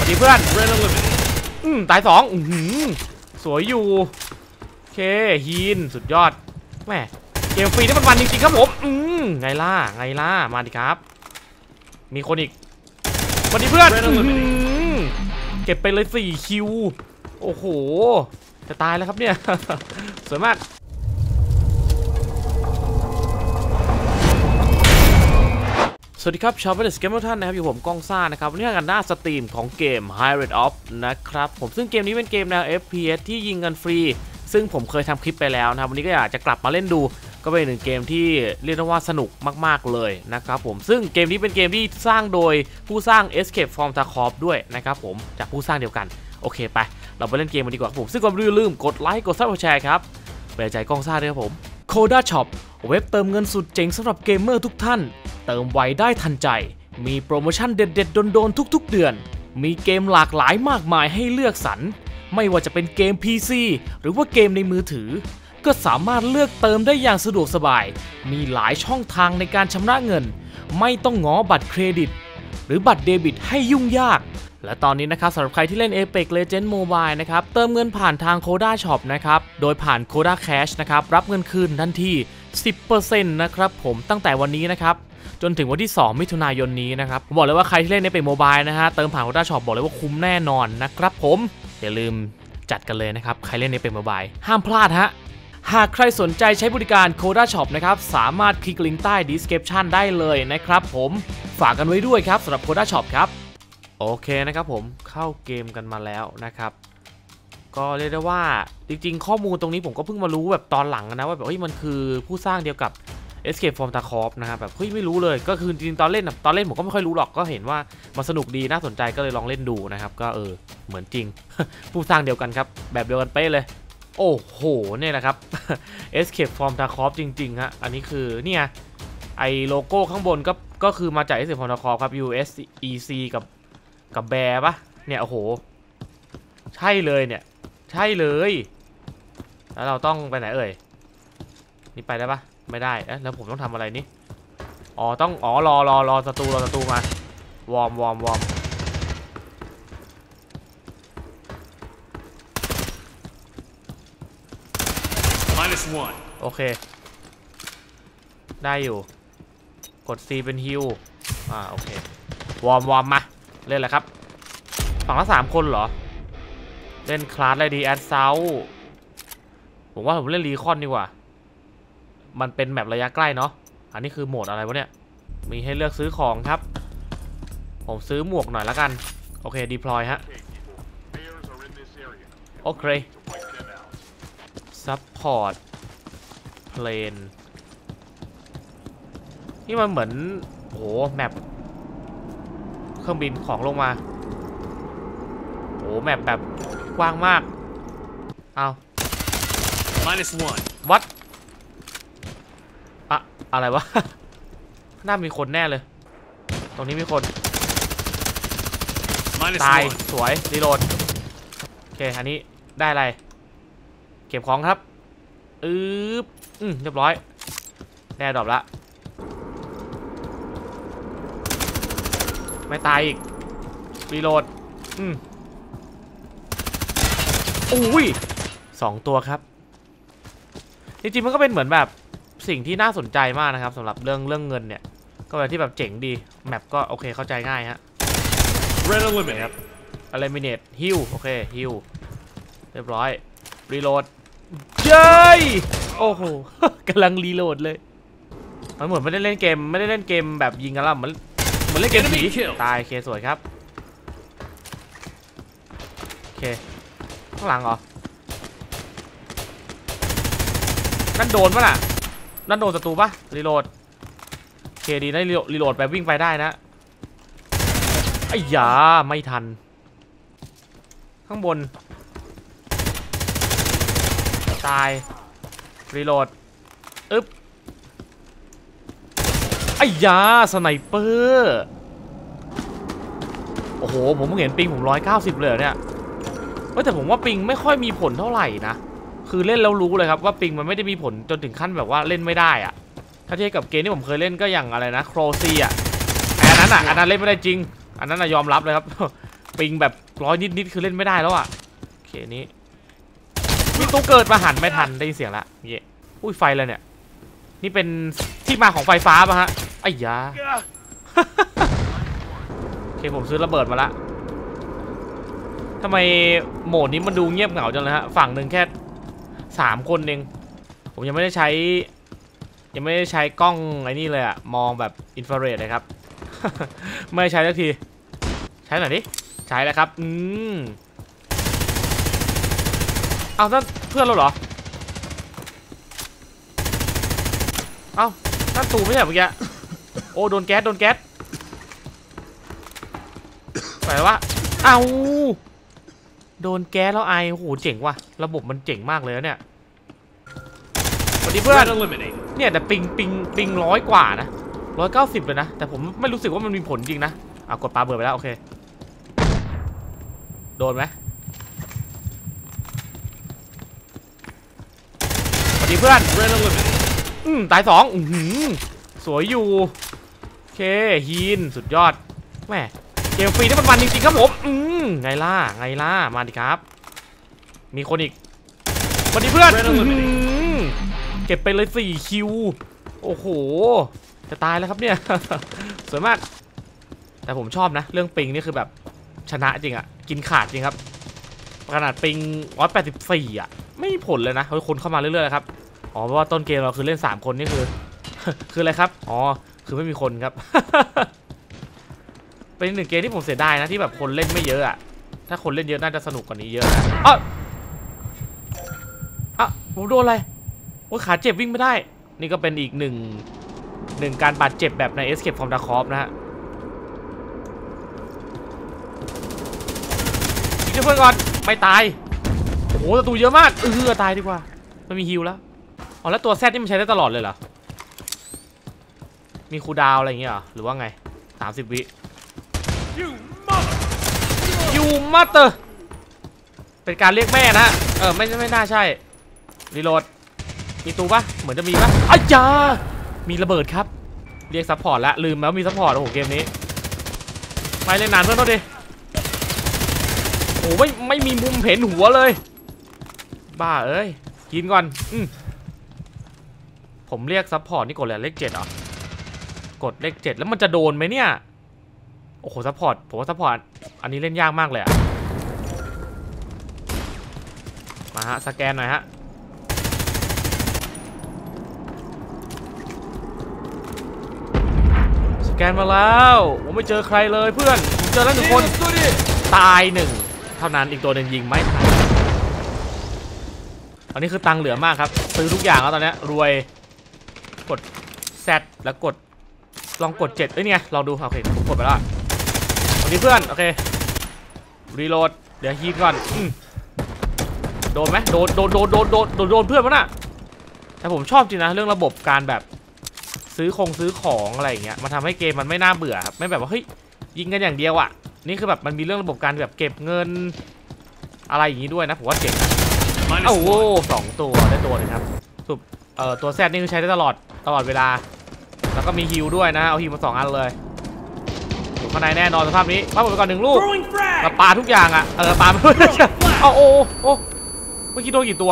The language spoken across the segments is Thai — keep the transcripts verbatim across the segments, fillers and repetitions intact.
ดีเพื่อนอืมตายสองอืมสวยอยู่โอเคฮีนสุดยอดแม่เกมฟรีนี่มันมันจริงๆครับผมอืมไงล่ะไงล่ะมาดิครับมีคนอีกสวัสดีเพื่อนเก็บไปเลยสี่คิวโอ้โหจะตายแล้วครับเนี่ยสวยมากสวัสดีครับชาวเบสเกมทุกท่านนะครับอยู่ผมก้องซ่านะครับวันนี้กันหน้าสตรีมของเกม Hybrid Off นะครับผมซึ่งเกมนี้เป็นเกมแนว เอฟ พี เอส ที่ยิงกันฟรีซึ่งผมเคยทำคลิปไปแล้วนะครับวันนี้ก็อยากจะกลับมาเล่นดูก็เป็นหนึ่งเกมที่เรียกได้ว่าสนุกมากๆเลยนะครับผมซึ่งเกมนี้เป็นเกมที่สร้างโดยผู้สร้าง Escape from Tarkov ด้วยนะครับผมจากผู้สร้างเดียวกันโอเคไปเราไปเล่นเกมกันดีกว่าผมซึ่งก็อย่าลืมกดไลค์กดซับสไครบ์ครับเป็นใจก้องซ่าด้วยครับผม Coda Shop เว็บเติมเงินสุดเจ๋งสำหรับเกมเมอร์ทุกท่านเติมไวได้ทันใจมีโปรโมชั่นเด็ดๆโดนๆทุกๆเดือนมีเกมหลากหลายมากมายให้เลือกสรรไม่ว่าจะเป็นเกม พี ซี หรือว่าเกมในมือถือก็สามารถเลือกเติมได้อย่างสะดวกสบายมีหลายช่องทางในการชำระเงินไม่ต้องง้อบัตรเครดิตหรือบัตรเดบิตให้ยุ่งยากและตอนนี้นะครับสำหรับใครที่เล่น Apex Legends Mobile นะครับเติมเงินผ่านทาง Coda Shop นะครับโดยผ่าน Coda Cash นะครับรับเงินคืนทันที สิบเปอร์เซ็นต์ นะครับผมตั้งแต่วันนี้นะครับจนถึงวันที่สองมิถุนายนนี้นะครับผมบอกเลยว่าใครที่เล่น Apex Mobile นะฮะเติมผ่าน Coda Shop บอกเลยว่าคุ้มแน่นอนนะครับผมอย่าลืมจัดกันเลยนะครับใครเล่น Apex Mobile ห้ามพลาดฮะหากใครสนใจใช้บริการ Coda Shop นะครับสามารถคลิกลิงก์ใต้ Description ได้เลยนะครับผมฝากกันไว้ด้วยครับสำหรับ Coda Shop ครับโอเคนะครับผมเข้าเกมกันมาแล้วนะครับก็เรียกได้ว่าจริงๆข้อมูลตรงนี้ผมก็เพิ่งมารู้แบบตอนหลังนะว่าแบบเฮ้ยมันคือผู้สร้างเดียวกับ Escape from Tarkov นะครับแบบเฮ้ยไม่รู้เลยก็คือจริงๆตอนเล่นตอนเล่นผมก็ไม่ค่อยรู้หรอกก็เห็นว่ามันสนุกดีน่าสนใจก็เลยลองเล่นดูนะครับก็เออเหมือนจริง ผู้สร้างเดียวกันครับแบบเดียวกันเป๊ะเลยโอ้โหเนี่ยแหละครับ Escape from Tarkov จริงๆฮะอันนี้คือเนี่ยไอโลโก้ข้างบนก็ก็คือมาจาก Escape from Tarkov ครับ ยู เอส อี ซี กับกับแบร์ปะเนี่ยโอ้โหใช่เลยเนี่ยใช่เลยแล้วเราต้องไปไหนเอ่ยนี่ไปได้ปะไม่ได้เอ๊ะแล้วผมต้องทำอะไรนี่อ๋อต้องอ๋อรอรอรอศัตรูรอศัตรูมาวอร์มวอร์มวอร์มโอเคได้อยู่กด C เป็นฮิลอ่าโอเควอร์มวอร์มมาเล่นแหละครับฝั่งละสามคนเหรอเล่นคลาสอะไรดีแอดเซลผมว่าผมเล่นรีคอนดีกว่ามันเป็นแบบระยะใกล้เนาะอันนี้คือโหมดอะไรวะเนี่ยมีให้เลือกซื้อของครับผมซื้อหมวกหน่อยละกันโอเคดีพลอยฮะโอเคซัพพอร์ตเพลนนี่มันเหมือนโหแมปเครื่องบินของลงมาโอ้แมปแบบกว้างมากเอาวัดอะอะไรวะ น่ามีคนแน่เลยตรงนี้มีคนตายสวยรีโหลดโอเคอันนี้ได้อะไรเก็บของครับอืออืมเรียบร้อยแน่ดรอปละไม่ตายอีกรีโหลดอืมอุ้ยสองตัวครับจริงๆมันก็เป็นเหมือนแบบสิ่งที่น่าสนใจมากนะครับสำหรับเรื่องเรื่องเงินเนี่ยก็แบบที่แบบเจ๋งดีแมปก็โอเคเข้าใจง่ายฮะเรนลิมิตครับอะไรมิเนตฮิลโอเคฮิลเรียบร้อยรีโหลดเย้ยโอ้โห กำลังรีโหลดเลยมันเหมือนไม่ได้เล่นเกมไม่ได้เล่นเกมแบบยิงกันแล้วมันเหมือนเล่นเกมผีตายเคสวยครับโอเคข้างหลังเหรอนั่นโดนปะล่ะนั่นโดนศัตรูปะรีโหลดโอเคดีนะรีโหลดแบบวิ่งไปได้นะไอ้ยาไม่ทันข้างบนตายรีโหลดอึ๊บไอ้ยาสไนเปอร์โอ้โหผมเพิ่งเห็นปิงผมร้อยเก้าสิบเลยเนี่ยแต่ผมว่าปิงไม่ค่อยมีผลเท่าไหร่นะคือเล่นแล้วรู้เลยครับว่าปิงมันไม่ได้มีผลจนถึงขั้นแบบว่าเล่นไม่ได้อะถ้าเทียบกับเกมที่ผมเคยเล่นก็อย่างอะไรนะโครซีอ่ะอันนั้นอ่ะอันนั้นเล่นไม่ได้จริงอันนั้นยอมรับเลยครับปิงแบบร้อยนิดๆคือเล่นไม่ได้แล้วอ่ะโอเคนี้มีตู้เกิดมาหันไม่ทันได้ยินเสียงละเย่อุ้ยไฟเลยเนี่ยนี่เป็นที่มาของไฟฟ้าป่ะฮะไอ้ยา โอเคผมซื้อระเบิดมาละทำไมโหมดนี้มันดูเงียบเหงาจังเลยฮะฝั่งหนึ่งแค่สามคนเองผมยังไม่ได้ใช้ยังไม่ได้ใช้กล้องไอ้นี่เลยอะมองแบบอินฟราเรดเลยครับ ไม่ใช้สักทีใช้หน่อยดิใช้แล้วครับอืมเอานั่นเพื่อนเราเหรอเอานั่นตูไม่ใช่เมื่อกี้โอ้โดนแก๊สโดนแก๊สไปวะเอาโดนแก๊สแล้วไอโอ้โหเจ๋งว่ะระบบมันเจ๋งมากเลยนะเนี่ยสวัสดีเพื่อนเนี่ยแต่ปิงปิงปิงร้อยกว่านะร้อยเก้าสิบเลยนะแต่ผมไม่รู้สึกว่ามันมีผลจริงนะอ่ะกดปาเบิร์ดไปแล้วโอเคโดนไหมสวัสดีเพื่อนอืมตายสองอือสวยอยู่โอเคฮีนสุดยอดแม่เกมฟรีนี่มันมันจริงๆครับผมอืมไงล่ะไงล่ะมาดิครับมีคนอีกสวัสดีเพื่อนเก็บไปเลยสี่คิวโอ้โหจะตายแล้วครับเนี่ย สวยมากแต่ผมชอบนะเรื่องปิงนี่คือแบบชนะจริงอ่ะกินขาดจริงครับขนาดปิงร้อยแปดสิบสี่อ่ะไม่มีผลเลยนะคนเข้ามาเรื่อยๆครับอ๋อเพราะว่าต้นเกมเราคือเล่นสามคนนี่คือ คืออะไรครับอ๋อคือไม่มีคนครับ เป็นหนึ่งเกมที่ผมเสียดายนะที่แบบคนเล่นไม่เยอะอ่ะถ้าคนเล่นเยอะน่าจะสนุกกว่านี้เยอะนะอ๋ออ่ะผมโดนอะไรโอ้ยขาเจ็บวิ่งไม่ได้นี่ก็เป็นอีกหนึ่งหนึ่งการบาดเจ็บแบบใน Escape from Tarkov นะฮะยิงเพื่อนก่อนไม่ตายโอ้โหศัตรูเยอะมากเออตายดีกว่าไม่มีฮิลแล้วอ๋อแล้วตัวแซดนี่มันใช้ได้ตลอดเลยเหรอมีคูลดาวน์อะไรอย่างเงี้ยหรือว่าไงสามสิบวิยูมาเตอร์เป็นการเรียกแม่นะเออไม่ไม่น่าใช่รีโหลดมีตูปะเหมือนจะมีปะอ้ยามีระเบิดครับเรียกซัพพอร์ตละลืมแล้วมีซัพพอร์ตโอ้โหเกมนี้ไม่เล่นนานเพื่อนเขาดิโอ้ไม่ไม่มีมุมเห็นหัวเลยบ้าเอ้ยกินก่อนอืมผมเรียกซัพพอร์ตนี่กดอะไรเลขเจ็ดเหรอกดเลขเจ็ดแล้วมันจะโดนไหมเนี่ยโอ้โหซัพพอร์ตผมว่าซัพพอร์ตอันนี้เล่นยากมากเลยอะมาฮะสแกนหน่อยฮะสแกนมาแล้วผมไม่เจอใครเลยเพื่อนผมเจอแล้วหนึ่งคนตายหนึ่งเท่านั้นอีกตัวหนึ่งยิงไม่ตายตอนนี้คือตังค์เหลือมากครับซื้อทุกอย่างแล้วตอนนี้รวยกด Z แล้วกดลองกดเจ็ดเอ้ยเนี่ยลองดูโอเคกดไปแล้วสวัสดีเพื่อนโอเครีโหลดเดี๋ยวฮีทก่อนโดนไหมโดนโดนโดนโดนโดนโดนโดนเพื่อนมั้งน่ะแต่ผมชอบจริงนะเรื่องระบบการแบบซื้อคงซื้อของอะไรอย่างเงี้ยมันทำให้เกมมันไม่น่าเบื่อครับไม่แบบว่าเฮ้ยยิงกันอย่างเดียวอ่ะนี่คือแบบมันมีเรื่องระบบการแบบเก็บเงินอะไรอย่างงี้ด้วยนะผมว่าเจ๋งนะโอ้โหสองตัวได้ตัวเลยครับสุดเอ่อตัวแซดนี่คือใช้ได้ตลอดตลอดเวลาแล้วก็มีฮิลด้วยนะเอาฮิลมาสองอันเลยอยู่ข้างในแน่นอนสภาพนี้ปาหมดไปก่อนหนึ่งลูกมาปาทุกอย่างอ่ะเออปาไปเอาโอ้โอ้เมื่อกี้โดนกี่ตัว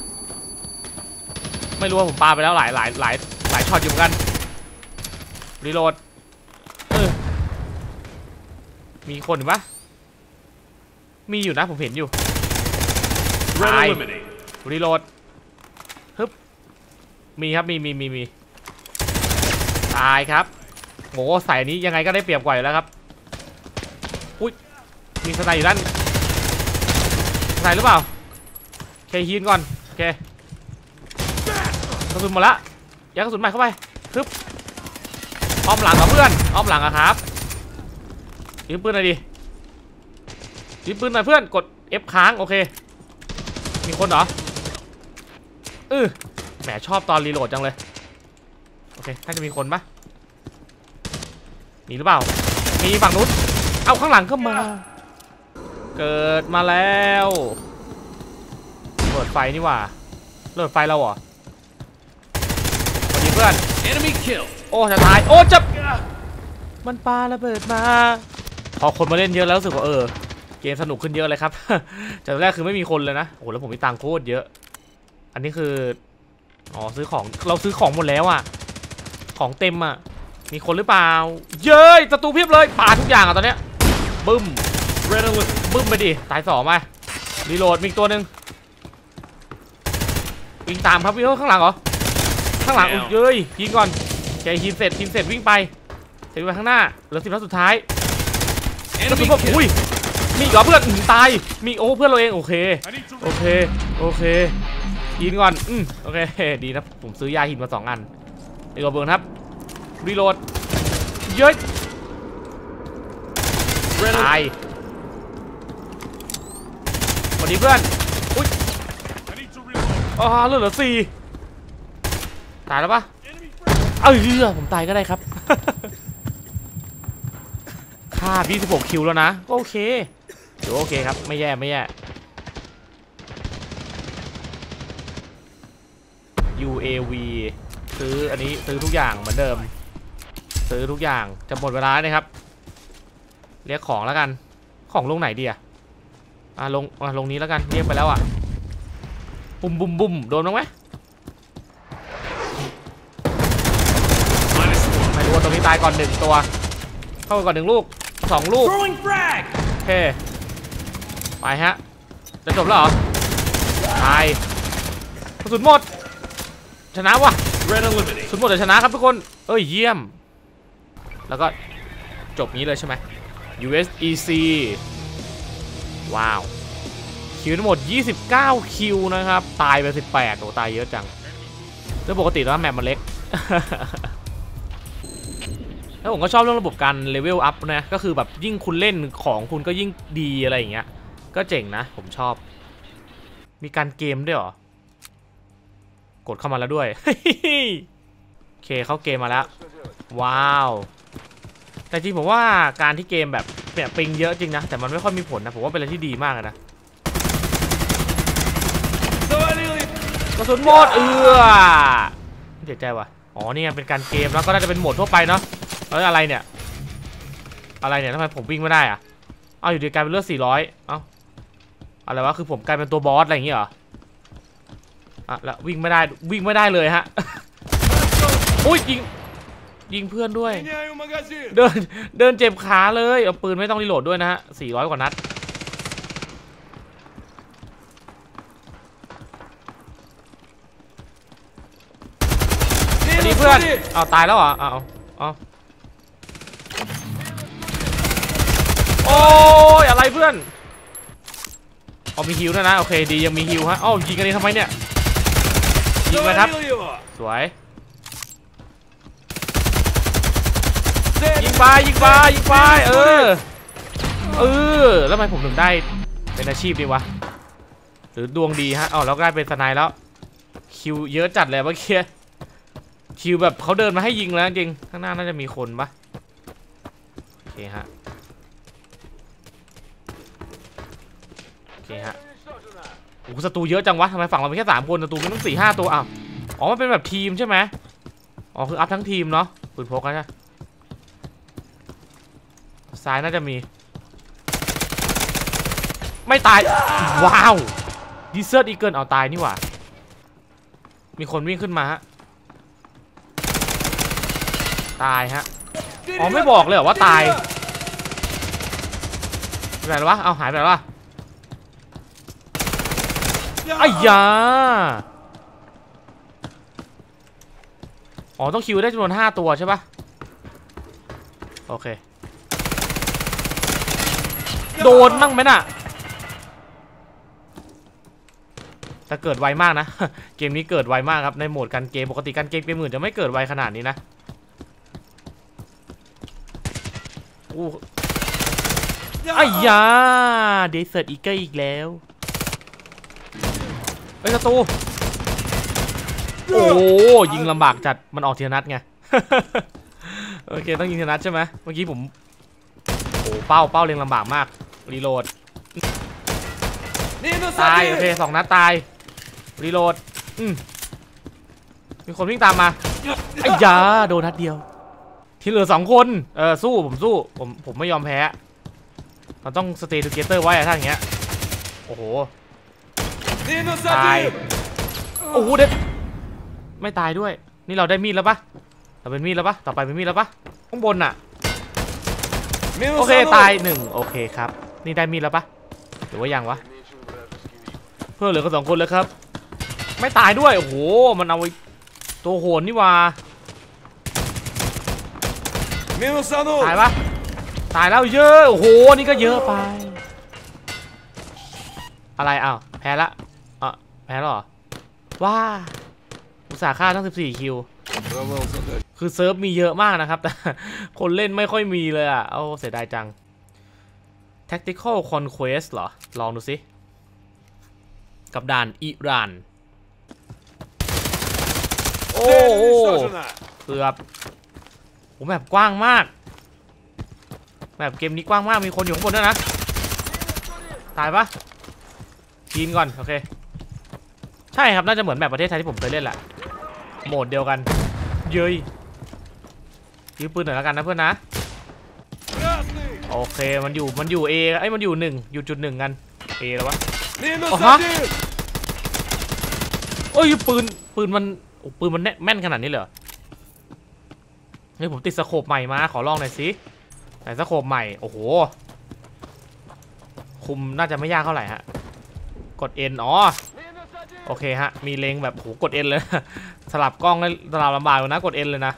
ไม่รู้ว่าผมปาไปแล้วหลายหลายหลายหลายช็อตอยู่เหมือนกันรีโหลดเออมีคนหรือปะมีอยู่นะผมเห็นอยู่ตายรีโหลดฮึบมีครับมีมีมีมีตายครับโหใส่นี้ยังไงก็ได้เปรียบกว่าอยู่แล้วครับอุ้ยมีสไนอยู่ด้านสไนหรือเปล่าเคฮีนก่อนโอเคกระสุนหมดละยัดกระสุนใหม่เข้าไปฮึบอ้อมหลังกับเพื่อนอ้อมหลังอะครับยืมปืนหน่อยดิยืมปืนหน่อยเพื่อนกด F ค้างโอเคมีคนเหรอเออแหมชอบตอนรีโหลดจังเลยโอเคน่าจะมีคนปะมีหรือเปล่ามีฝั่งนู้นเอาข้างหลังก็มาเกิดมาแล้วเปิดไฟนี่ว่าเปิดไฟเราเหรอสวัสดีเพื่อน โอ้จะตายโอ้จับมันปาระเบิดมาพอคนมาเล่นเยอะแล้วรู้สึกว่าเออเกมสนุกขึ้นเยอะเลยครับ จากแรกคือไม่มีคนเลยนะโอ้แล้วผมมีตังค์โคตรเยอะอันนี้คืออ๋อซื้อของเราซื้อของหมดแล้วอ่ะของเต็มอ่ะมีคนหรือเปล่าเย้ยศัตรูเพียบเลยปาทุกอย่างอ่ะตอนเนี้ยบึ้มเรดบึ้มไปดิตายสองไปรีโหลดมีตัวหนึ่งวิ่งตามครับวิ่งข้างหลังเหรอข้างหลังเย้ยยิงก่อนแกยิงเสร็จยิงเสร็จวิ่งไปเสร็จไปข้างหน้าเหลือสิบนัดสุดท้ายกระสุนแบบอุ้ยมีอีกเหรอเพื่อนตายมีโอ้เพื่อนเราเองโอเคโอเคโอเคยิงก่อนอืมโอเคดีนะผมซื้อยาหินมาสองอันรีโหลดเบิร์นครับรีโหลดเย้ยตายสวัสดีเพื่อนอุ้ยอ๋อเหลือเหลือสี่ตายแล้วปะเออผมตายก็ได้ครับค่ายี่สิบหกคิวแล้วนะก็โอเคถือโอเคครับไม่แย่ไม่แย่ ยู เอ วี ซื้ออันนี้ซื้อทุกอย่างเหมือนเดิมซื้อทุกอย่างจะหมดเวลาเนี่ยครับเรียกของแล้วกันของลงไหนดีอะอ่ะลงอ่ะลงนี้แล้วกันเรียกไปแล้วอ่ะบุ้มบุ้มบุ้มโดนบ้างไหมไม่รู้ว่าตรงนี้ตายก่อนหนึ่งตัวเข้าไปก่อนหนึ่งลูกสองลูกโอเคไปฮะจะจบแล้วเหรอตายกระสุนหมดชนะวะสุดหมดแต่ชนะครับทุกคนเอ้ยเยี่ยมแล้วก็จบนี้เลยใช่ไหม ยู เอส อี ซี ว้าวคิวทั้งหมดยี่สิบเก้าคิวนะครับตายไปสิบแปดโอ้ตายเยอะจังแล้วปกติแล้วแมปมันเล็ก แล้วผมก็ชอบเรื่องระบบการเลเวลอัพนะก็คือแบบยิ่งคุณเล่นของคุณก็ยิ่งดีอะไรอย่างเงี้ยก็เจ๋งนะผมชอบมีการเกมด้วยเหรอกดเข้ามาแล้วด้วย โอเคเข้าเกมมาแล้วว้าวแต่จริงผมว่าการที่เกมแบบแบบปิงเยอะจริงนะแต่มันไม่ค่อยมีผลนะผมว่าเป็นอะไรที่ดีมากนะกระสุนหมดเอือเสียใจว่ะอ๋อนี่เป็นการเกมแล้วก็น่าจะเป็นโหมดทั่วไปเนาะแล้วอะไรเนี่ยอะไรเนี่ยทำไมผมวิ่งไม่ได้อะเอาอยู่ดีกลายเป็นเลือดสี่ร้อยเอ้าอะไรวะคือผมกลายเป็นตัวบอสอะไรอย่างเงี้ยเหรออ่ะแล้ววิ่งไม่ได้วิ่งไม่ได้เลยฮะ อุ้ยยิงยิงเพื่อนด้วยเดินเดินเจ็บขาเลยเอาปืนไม่ต้องรีโหลดด้วยนะฮะสี่ร้อยกว่านัดสวัสดีเพื่อนเอาตายแล้วเหรอเอาเอาโอ้ยอะไรเพื่อนเอามีฮิวด้วยนะโอเคดียังมีฮิวฮะอ้าวยิงกันนี้ทำไมเนี่ยยิงไปครับสวยยิงไปยิงไปยิงไปเออเออแล้วทำไมผมถึงได้เป็นอาชีพดีวะหรือดวงดีฮะอ๋อแล้วก็ได้เป็นสไนแล้วคิวเยอะจัดเลยเมื่อกี้คิวแบบเขาเดินมาให้ยิงแล้วจริงข้างหน้าน่าจะมีคนปะโอเคฮะโอเคฮะโอ้ศัตรูเยอะจังวะทำไมฝั่งเราเป็นแค่สามคนศัตรูมันต้องสี่ห้าตัวอ้าวอ๋อมันเป็นแบบทีมใช่ไหมอ๋อคืออัพทั้งทีมเนาะปืนพกนะซ้ายน่าจะมีไม่ตายว้าวดิเซอร์อีเกิลเอาตายนี่หว่ามีคนวิ่งขึ้นมาฮะตายฮะอ๋อไม่บอกเลยเหรอว่าตายไปไหนแล้ววะเอาหายไปแล้ววะไอ้ยาอ๋อต้องคิวได้จำนวนห้าตัวใช่ปะโอเคโดนมั่งไหมน่ะแต่เกิดไวมากนะ เกมนี้เกิดไวมากครับในโหมดการเกมปกติการเกมเกมอื่นจะไม่เกิดไวขนาดนี้นะอู้ไอ้ยาเดซเซอร์ตอีเกอร์อีกแล้วเฮ้ยศัตรูโอ้ยิงลำบากจัดมันออกทีละนัดไง โอเคต้องยิงทีละนัดใช่ไหมเมื่อกี้ผมโอ้เป้าเป้าเล็งลำบากมากรีโหลดตายโอเคสองนัดตายรีโหลดอืมมีคนวิ่งตามมาไอ้ยาโดนนัดเดียวที่เหลือสองคนเออสู้ผมสู้ผมผมไม่ยอมแพ้เราต้องสเตย์ทูเกเตอร์ไว้อะถ้าอย่างเงี้ยโอ้โหตายโอ้โหเด็ดไม่ตายด้วยนี่เราได้มีดแล้วปะเราเป็นมีดแล้วปะต่อไปเป็นมีดแล้วปะข้างบนอะโอเคตายหนึ่งโอเคครับนี่ได้มีดแล้วปะหรือว่ายังวะเพื่อนเหลือกันสองคนแล้วครับไม่ตายด้วยโอ้โหมันเอาตัวโหนนี่ว่าตายปะตายแล้วเยอะโอ้โหนี่ก็เยอะไปอะไรอ้าวแพ้ละอ่ะแพ้แล้วเหรอว้าอุตส่าห์ฆ่าทั้งสิบสี่คิวคือเซิร์ฟมีเยอะมากนะครับแต่คนเล่นไม่ค่อยมีเลยอ่ะเอาเสียดายจัง Tactical Conquest เหรอลองดูสิกับด่านอิหร่านโอ้โหเกือบโอ้แบบกว้างมากแบบเกมนี้กว้างมากมีคนอยู่ข้างบนด้วยนะตายปะกินก่อนโอเคใช่ครับน่าจะเหมือนแบบประเทศไทยที่ผมเคยเล่นแหละโหมดเดียวกันเย้ยยืมปืนหน่อยแล้วกันนะเพื่อนนะโอเคมันอยู่มันอยู่ A ไอ้มันอยู่หนึ่งอยู่จุดหนึ่งกัน A แล้ววะโอ้ฮะโอ้ยปืนปืนมันปืนมันแม่นขนาดนี้เหรอเฮ้ยผมติดสโคปใหม่มาขอลองหน่อยสิไหนสโคปใหม่โอ้โหคุมน่าจะไม่ยากเท่าไหร่ฮะกด N อ๋อโอเคฮะมีเล็งแบบโหกด N เลยสลับกล้องสลับลำบากเลยนะกด N เลยนะ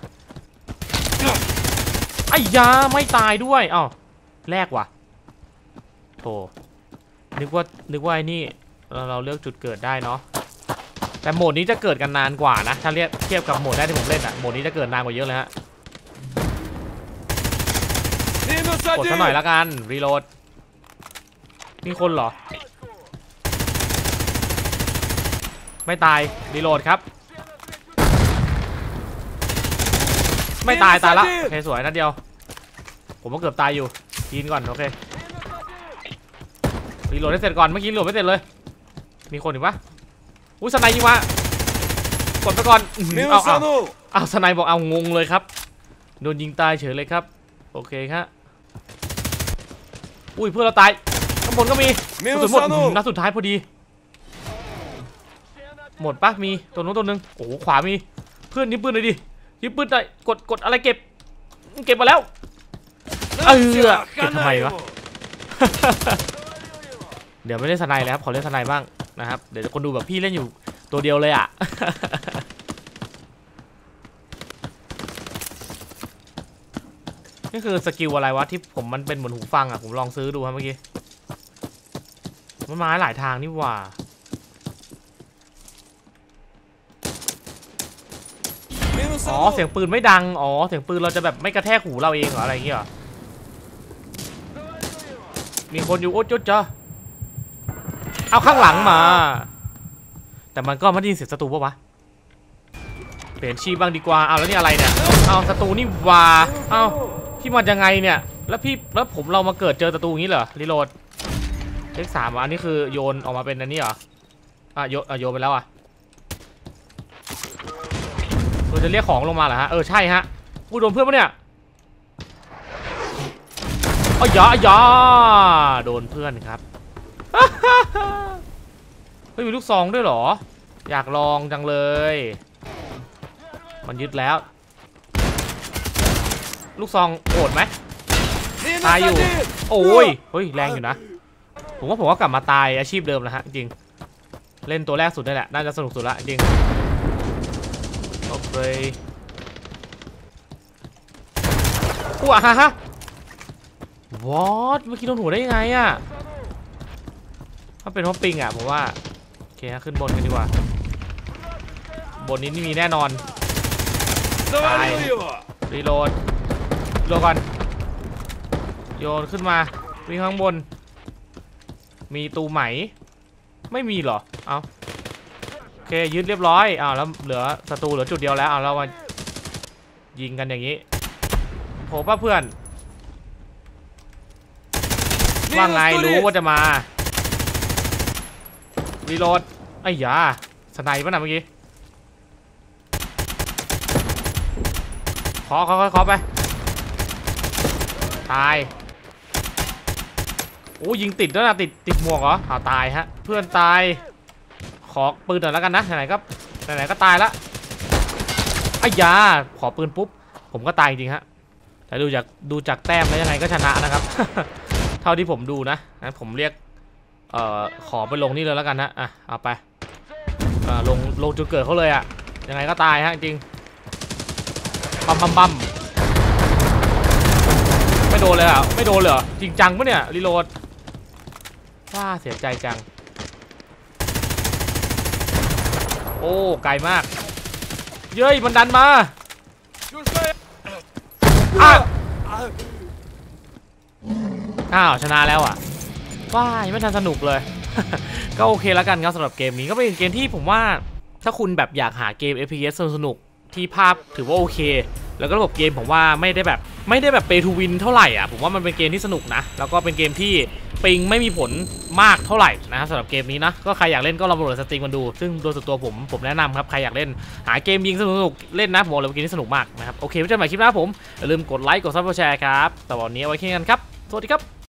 ไอ้ยาไม่ตายด้วยอ้าวแรกว่ะโธ่นึกว่านึกว่าไอ้นี่เราเราเลือกจุดเกิดได้เนาะแต่โหมดนี้จะเกิดกันนานกว่านะถ้าเรียกเทียบกับโหมดแรกที่ผมเล่นอะโหมดนี้จะเกิดนานกว่าเยอะเลยฮะกดซะหน่อยละกันรีโหลดมีคนเหรอไม่ตายรีโหลดครับไม่ตายตายละโอเคสวยนัดเดียวผมก็เกือบตายอยู่กินก่อนโอเครีโหลดให้เสร็จก่อนเมื่อกี้รีโหลดไม่เสร็จเลยมีคนอีกปะอุ้ยสไนยิงมากดไปก่อนเอาเอาเอาสไนบอกเอางงเลยครับโดนยิงตายเฉยเลยครับโอเคครับอุ้ยเพื่อนเราตายข้างบนก็มีสุดหมดนัดสุดท้ายพอดีหมดปะมีตัวนู้นตัวนึงโอ้โหขวามีเพื่อนยิงปืนเลยดิยิงปืนได้กดกดอะไรเก็บเก็บมาแล้วเออเก็บทำไมวะ เดี๋ยวไม่เล่นสไนแล้วครับขอเล่นสไนบ้างนะครับเดี๋ยวคนดูแบบพี่เล่นอยู่ตัวเดียวเลยอ่ะ นี่คือสกิลอะไรวะที่ผมมันเป็นเหมือนหูฟังอ่ะผมลองซื้อดูครับเมื่อกี้มันมาหลายทางนี่ว่าอ๋อเสียงปืนไม่ดังอ๋อเสียงปืนเราจะแบบไม่กระแทกหูเราเองเหรออะไรอย่างเงี้ยมีคนอยู่โอ๊ยจุดจ้ะเอาข้างหลังมาแต่มันก็ไม่ได้ยินเสียงศัตรูปะวะเปลี่ยนชีพบ้างดีกว่าเอาแล้วนี่อะไรเนี่ยเอาศัตรูนี่วาเอาพี่มันยังไงเนี่ยแล้วพี่แล้วผมเรามาเกิดเจอศัตรูอย่างนี้เหรอรีโหลดเลขสามอันนี้คือโยนออกมาเป็นอันนี้เหรออ่ะโยนอ่ะโยนไปแล้วอ่ะเราจะเรียกของลงมาเหรอฮะเออใช่ฮะกูโดนเพื่อนปะเนี่ยอ๋อยาอยาโดนเพื่อนครับเฮ้ยมีลูกซองด้วยเหรออยากลองจังเลยมันยึดแล้วลูกซองโหดไหมตายอยู่โอ้ยเฮ้ยแรงอยู่นะผมว่าผมก็กลับมาตายอาชีพเดิมแล้วฮะจริงเล่นตัวแรกสุดได้แหละน่าจะสนุกสุดละจริงโอเคว้าฮะวอตเมื่อกี้โดนหัวได้ยังไงอะถ้าเป็นฮอปปิ้งอะผมว่าโอเคฮะขึ้นบนกันดีกว่าบนนี้นี่มีแน่นอนตายรีโหลดรีโหลดก่อนโยนขึ้นมาวิ่งข้างบนมีตูไหมไม่มีเหรอเอาโอเคยึดเรียบร้อยอ้าวแล้วเหลือศัตรูเหลือจุดเดียวแล้วเอาเรามายิงกันอย่างนี้โหป่ะเพื่อนว่าไงรู้ว่าจะมารีโหลดไอ้ยาสไนป์ป่ะนะเมื่อกี้ขอขอขอไปตายโอ้ยิงติดด้วยนะติดติดหมวกเหรออ้าวตายฮะเพื่อนตายขอปืนหน่อยแล้วกันนะไหนๆก็ไหนๆก็ตายละอ้ยาขอปืนปุ๊บผมก็ตายจริงฮะแต่ดูจากดูจากแต้มแล้วยังไงก็ชนะนะครับ เท่าที่ผมดูนะนะผมเรียกเอ่อขอไปลงนี่เลยแล้วกันนะอ่ะเอาไปอ่าลงลงจุดเกิดเขาเลยอะยังไงก็ตายฮะจริงปั๊มปั๊มปั๊มไม่โดนเลยอ่ะไม่โดนเลยจริงจังปะเนี่ยรีโหลดว้าเสียใจจังโอ้ไกลมากเย้ยมันดันมาอ้าวอ้าวชนะแล้วอ่ะว้ายไม่ทันสนุกเลย ก็โอเคแล้วกันครับสำหรับเกมนี้ก็เป็นเกมที่ผมว่าถ้าคุณแบบอยากหาเกม เอฟ พี เอส สนุกที่ภาพถือว่าโอเคแล้วก็ระบบเกมผมว่าไม่ได้แบบไม่ได้แบบเปทูวินเท่าไหร่อ่ะผมว่ามันเป็นเกมที่สนุกนะแล้วก็เป็นเกมที่ปิงไม่มีผลมากเท่าไหร่นะครับสำหรับเกมนี้นะก็ใครอยากเล่นก็ลองโหลดสตรีมกันดูซึ่งโดยส่วนตัวผมผมแนะนำครับใครอยากเล่นหาเกมยิงสนุกๆเล่นนะผมบอกเลยว่าเกมนี้สนุกมากนะครับโอเคไว้เจอกันใหม่คลิปหน้าผมอย่าลืมกดไลค์กดซับสไครต์แชร์ครับแต่วันนี้เอาไว้แค่นี้กันครับสวัสดีครับ